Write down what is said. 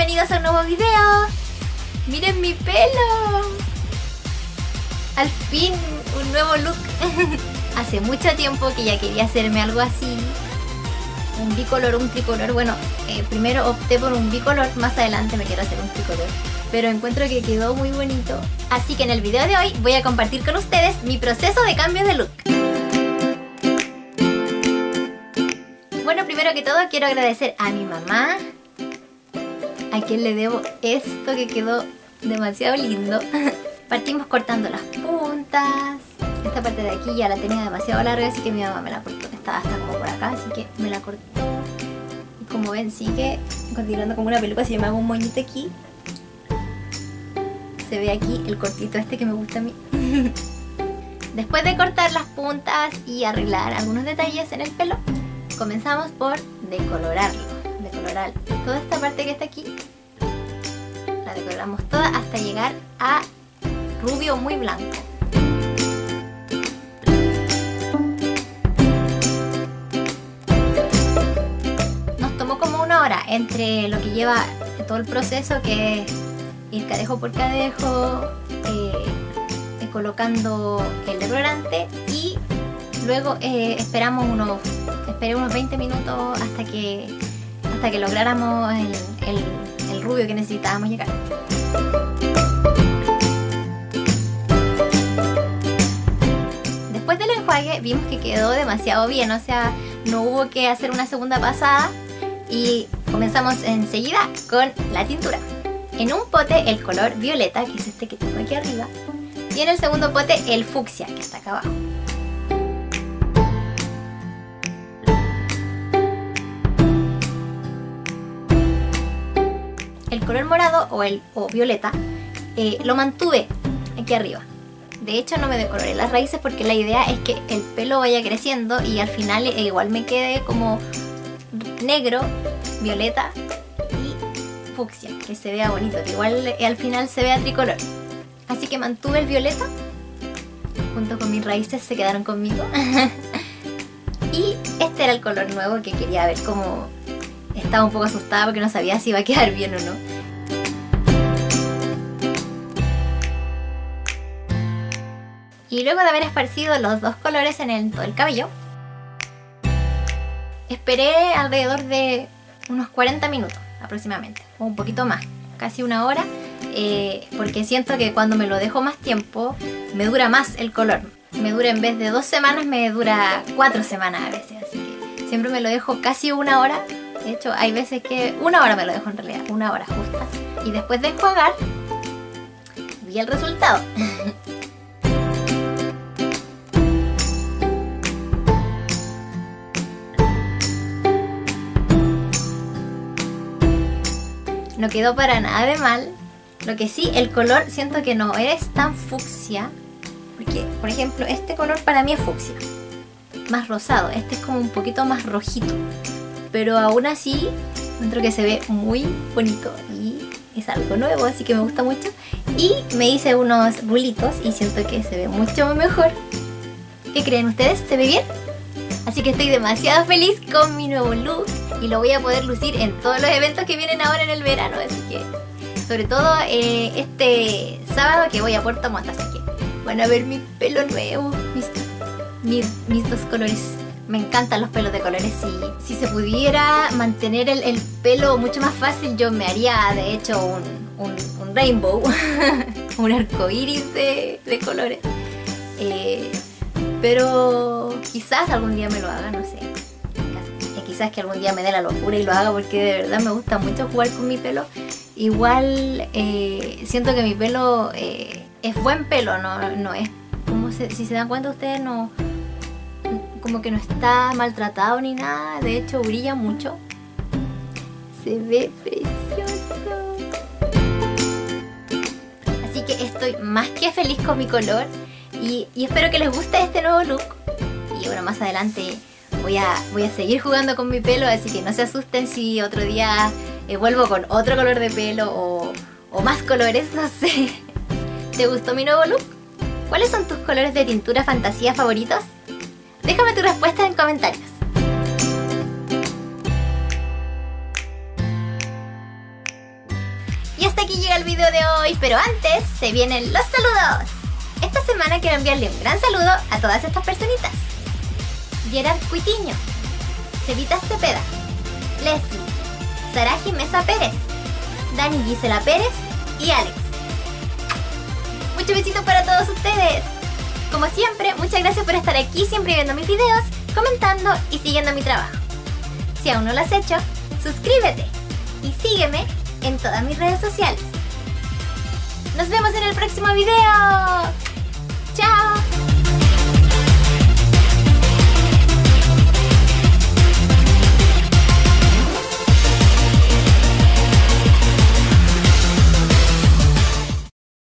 bienvenidos a un nuevo video. Miren mi pelo. Al fin un nuevo look. Hace mucho tiempo que ya quería hacerme algo así. Un bicolor, un tricolor. Bueno, primero opté por un bicolor, más adelante me quiero hacer un tricolor. Pero encuentro que quedó muy bonito. Así que en el video de hoy voy a compartir con ustedes mi proceso de cambio de look. Bueno, primero que todo quiero agradecer a mi mamá, a quien le debo esto que quedó demasiado lindo. Partimos cortando las puntas. Esta parte de aquí ya la tenía demasiado larga, así que mi mamá me la cortó. Estaba hasta como por acá, así que me la cortó. Y como ven, sigue continuando como una peluca. Si yo me hago un moñito aquí, se ve aquí el cortito este que me gusta a mí. Después de cortar las puntas y arreglar algunos detalles en el pelo, comenzamos por decolorarlo. Decolorar toda esta parte que está aquí, la decoloramos toda hasta llegar a rubio muy blanco. Nos tomó como una hora entre lo que lleva todo el proceso, que es ir cadejo por cadejo, colocando el decolorante, y luego esperé unos 20 minutos hasta que lográramos el rubio que necesitábamos llegar. Después del enjuague vimos que quedó demasiado bien, o sea, no hubo que hacer una segunda pasada, y comenzamos enseguida con la tintura. En un pote el color violeta, que es este que tengo aquí arriba, y en el segundo pote el fucsia, que está acá abajo. El color morado o violeta lo mantuve aquí arriba. De hecho no me decoloré las raíces porque la idea es que el pelo vaya creciendo y al final igual me quede como negro, violeta y fucsia, que se vea bonito, que igual al final se vea tricolor. Así que mantuve el violeta, junto con mis raíces se quedaron conmigo. Y este era el color nuevo que quería ver cómo. Estaba un poco asustada porque no sabía si iba a quedar bien o no. Y luego de haber esparcido los dos colores en todo el cabello, esperé alrededor de unos 40 minutos aproximadamente, o un poquito más, casi una hora, porque siento que cuando me lo dejo más tiempo me dura más el color. Me dura, en vez de 2 semanas, me dura 4 semanas a veces, así que siempre me lo dejo casi una hora. De hecho, hay veces que una hora me lo dejo en realidad, una hora justa. Y después de enjuagar, vi el resultado. No quedó para nada de mal. Lo que sí, el color siento que no es tan fucsia. Porque, por ejemplo, este color para mí es fucsia, más rosado. Este es como un poquito más rojito. Pero aún así encuentro que se ve muy bonito y es algo nuevo, así que me gusta mucho. Y me hice unos rulitos y siento que se ve mucho mejor. ¿Qué creen ustedes? ¿Se ve bien? Así que estoy demasiado feliz con mi nuevo look y lo voy a poder lucir en todos los eventos que vienen ahora en el verano. Así que, sobre todo este sábado que voy a Puerto Montt, así que van a ver mi pelo nuevo, mis dos colores. Me encantan los pelos de colores. Si se pudiera mantener el pelo mucho más fácil, yo me haría de hecho un rainbow, un arco iris de colores. Pero quizás algún día me lo haga, no sé. Quizás que algún día me dé la locura y lo haga, porque de verdad me gusta mucho jugar con mi pelo. Igual siento que mi pelo es buen pelo, no es como si se dan cuenta ustedes, no. Como que no está maltratado ni nada, de hecho brilla mucho. Se ve precioso. Así que estoy más que feliz con mi color y espero que les guste este nuevo look. Y bueno, más adelante voy a seguir jugando con mi pelo, así que no se asusten si otro día vuelvo con otro color de pelo o más colores, no sé. ¿Te gustó mi nuevo look? ¿Cuáles son tus colores de tintura fantasía favoritos? Déjame tu respuesta en comentarios. aquí llega el video de hoy, pero antes se vienen los saludos. Esta semana quiero enviarle un gran saludo a todas estas personitas: Gerard Cuitiño, Cevita Cepeda, Leslie, Saraji Mesa Pérez, Dani Gisela Pérez y Alex. Muchos besitos para todos ustedes. Como siempre, muchas gracias por estar aquí siempre viendo mis videos, comentando y siguiendo mi trabajo. Si aún no lo has hecho, suscríbete y sígueme en todas mis redes sociales. Nos vemos en el próximo video.